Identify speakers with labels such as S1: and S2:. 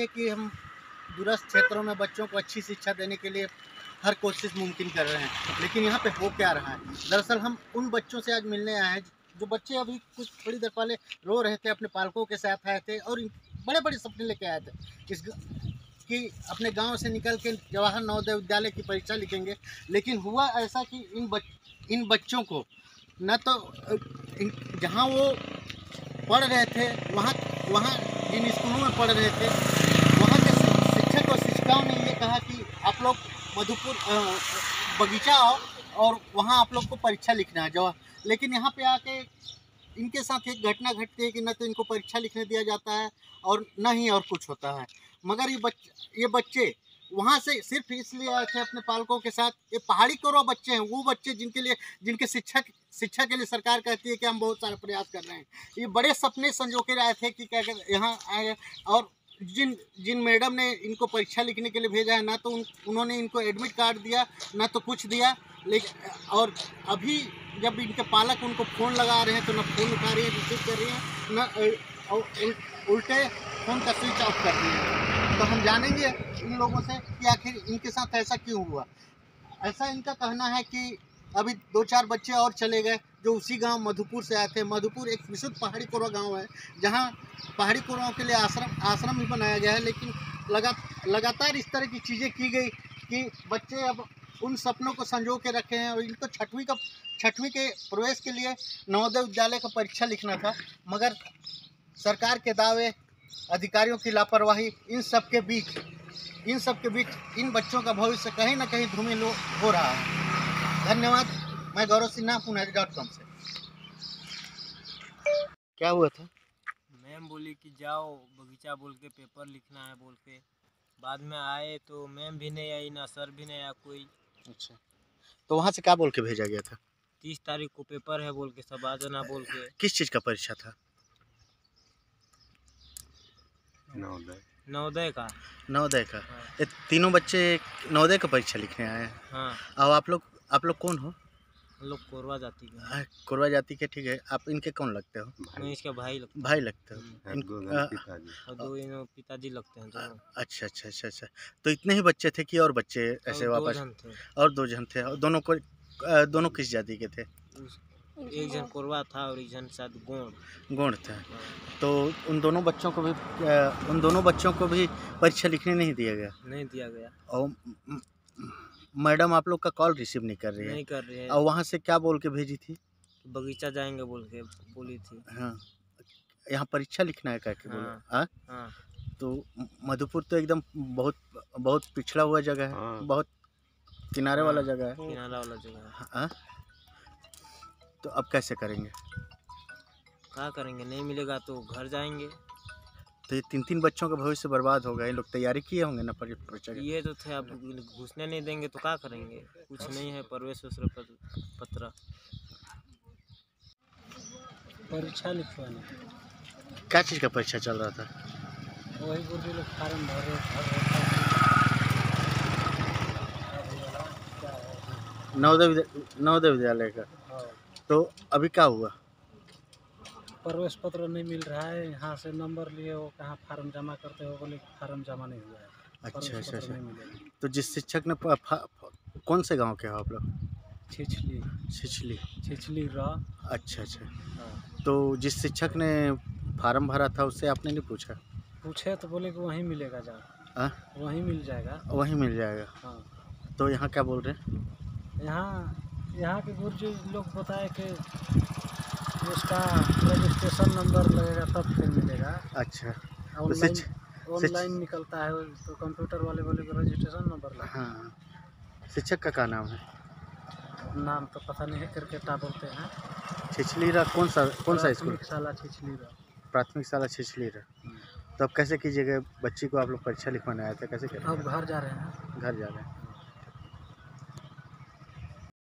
S1: है कि हम दूरस्थ क्षेत्रों में बच्चों को अच्छी शिक्षा देने के लिए हर कोशिश मुमकिन कर रहे हैं, लेकिन यहाँ पे हो क्या रहा है। दरअसल हम उन बच्चों से आज मिलने आए हैं जो बच्चे अभी कुछ थोड़ी देर पहले रो रहे थे, अपने पालकों के साथ आए थे और बड़े बड़े सपने लेके आए थे इस कि अपने गांव से निकल के जवाहर नवोदय विद्यालय की परीक्षा लिखेंगे। लेकिन हुआ ऐसा कि इन बच्चों को न तो जहाँ वो पढ़ रहे थे वहाँ वहाँ जिन स्कूलों में पढ़ रहे थे वहाँ के शिक्षक और शिक्षिकाओं ने ये कहा कि आप लोग मधुपुर बगीचा आओ और वहाँ आप लोग को परीक्षा लिखना है जवाहर। लेकिन यहाँ पे आके इनके साथ एक घटना घटती है कि न तो इनको परीक्षा लिखने दिया जाता है और न ही और कुछ होता है। मगर ये बच्चे वहाँ से सिर्फ इसलिए आए थे अपने पालकों के साथ। ये पहाड़ी कोरवा बच्चे हैं, वो बच्चे जिनके शिक्षा के लिए सरकार कहती है कि हम बहुत सारे प्रयास कर रहे हैं। ये बड़े सपने संजो के आए थे कि क्या यहाँ आए, और जिन मैडम ने इनको परीक्षा लिखने के लिए भेजा है ना तो उन्होंने इनको एडमिट कार्ड दिया ना तो कुछ दिया। लेकिन और अभी जब इनके पालक उनको फ़ोन लगा रहे हैं तो ना फ़ोन उठा रही है, रिसीव कर रही हैं, ना उल्टे फ़ोन का स्विच ऑफ कर रही है। तो हम जानेंगे इन लोगों से कि आखिर इनके साथ ऐसा क्यों हुआ। ऐसा इनका कहना है कि अभी 2-4 बच्चे और चले गए जो उसी गांव मधुपुर से आए थे। मधुपुर एक विशुद्ध पहाड़ी कोरवा गांव है जहां पहाड़ी कोरवाओं के लिए आश्रम भी बनाया गया है। लेकिन लगातार इस तरह की चीज़ें की गई कि बच्चे अब उन सपनों को संजो के रखे हैं और इनको छठवीं के प्रवेश के लिए नवोदय विद्यालय का परीक्षा लिखना था। मगर सरकार के दावे, अधिकारियों की लापरवाही, इन सब के बीच इन बच्चों का भविष्य कहीं ना कहीं धूमिल हो रहा है। धन्यवाद। मैं गौरव सिन्हा, punari.com से। क्या हुआ था?
S2: मैम बोली कि जाओ बगीचा बोल के पेपर लिखना है बोल के। बाद में आए तो मैम भी नहीं आई, ना सर भी नहीं आया कोई।
S1: अच्छा, तो वहाँ से क्या बोल के भेजा गया था?
S2: 30 तारीख को पेपर है बोल के, सब आ जाना बोल के।
S1: किस चीज़ का परीक्षा था?
S2: नवोदय का।
S1: नवोदय का।
S2: हाँ।
S1: ये तीनों बच्चे नवोदय का परीक्षा लिखने आए हैं।
S2: हाँ।
S1: और आप लोग कौन हो?
S2: हम लोग कोरवा जाति के।
S1: कोरवा जाति के, ठीक है। आप इनके कौन लगते हो?
S2: मैं इसका भाई लगता हूँ।
S1: भाई लगते हो।
S2: और दो इन्हों पिताजी लगते हैं दोनों।
S1: अच्छा। तो इतने ही बच्चे थे कि और बच्चे ऐसे वापस? और 2 जन थे। और दोनों किस जाति के थे?
S2: एक जन कोरवा था और एक जन शायद
S1: गोंड था। तो उन दोनों बच्चों को भी परीक्षा लिखने नहीं दिया गया। और मैडम आप लोग का कॉल रिसीव नहीं कर रही है। और वहाँ से क्या बोल के भेजी थी?
S2: बगीचा जाएंगे बोल के बोली थी।
S1: हाँ, यहाँ परीक्षा लिखना है, क्या बोला?
S2: हाँ।
S1: तो मधुपुर तो एकदम बहुत पिछड़ा हुआ जगह है। बहुत किनारे वाला जगह है। हाँ, तो अब कैसे करेंगे?
S2: क्या करेंगे, नहीं मिलेगा तो घर जाएंगे।
S1: तो ये 3 बच्चों का भविष्य बर्बाद होगा। ये लोग तैयारी किए होंगे ना परीक्षा की?
S2: ये तो थे, अब घुसने नहीं देंगे तो क्या करेंगे। कुछ नहीं है, प्रवेश पत्र। परीक्षा लिखवाना।
S1: क्या चीज़ का परीक्षा चल रहा था?
S2: वही गुरुजी लोग फार्म भर रहे।
S1: नवोदय विद्यालय का। तो अभी क्या हुआ?
S2: प्रवेश पत्र नहीं मिल रहा है। यहाँ से नंबर लिए हो, कहाँ फार्म जमा करते हो बोले फार्म जमा नहीं हुआ है।
S1: अच्छा। तो जिस शिक्षक ने कौन से गांव के हो आप लोग? छिछली रहा। अच्छा। तो जिस शिक्षक ने फार्म भरा था उससे आपने नहीं पूछे तो बोले कि वहीं मिलेगा, जा वहीं मिल जाएगा। हाँ। तो यहाँ क्या बोल रहे हैं? यहाँ के गुरुजी लोग बताए कि उसका रजिस्ट्रेशन नंबर लगेगा तब फिर मिलेगा। अच्छा। ऑनलाइन निकलता है तो कंप्यूटर वाले बोले कि रजिस्ट्रेशन नंबर लगेगा। हाँ। शिक्षक का क्या नाम है? नाम तो पता नहीं है, क्रिकेटा बोलते हैं। छिछलीरा कौन सा स्कूल? प्राथमिक शाला छिछलीरा। तो अब कैसे कीजिएगा? बच्ची को आप लोग परीक्षा लिखवाने आए थे, कैसे करें? अब घर जा रहे हैं।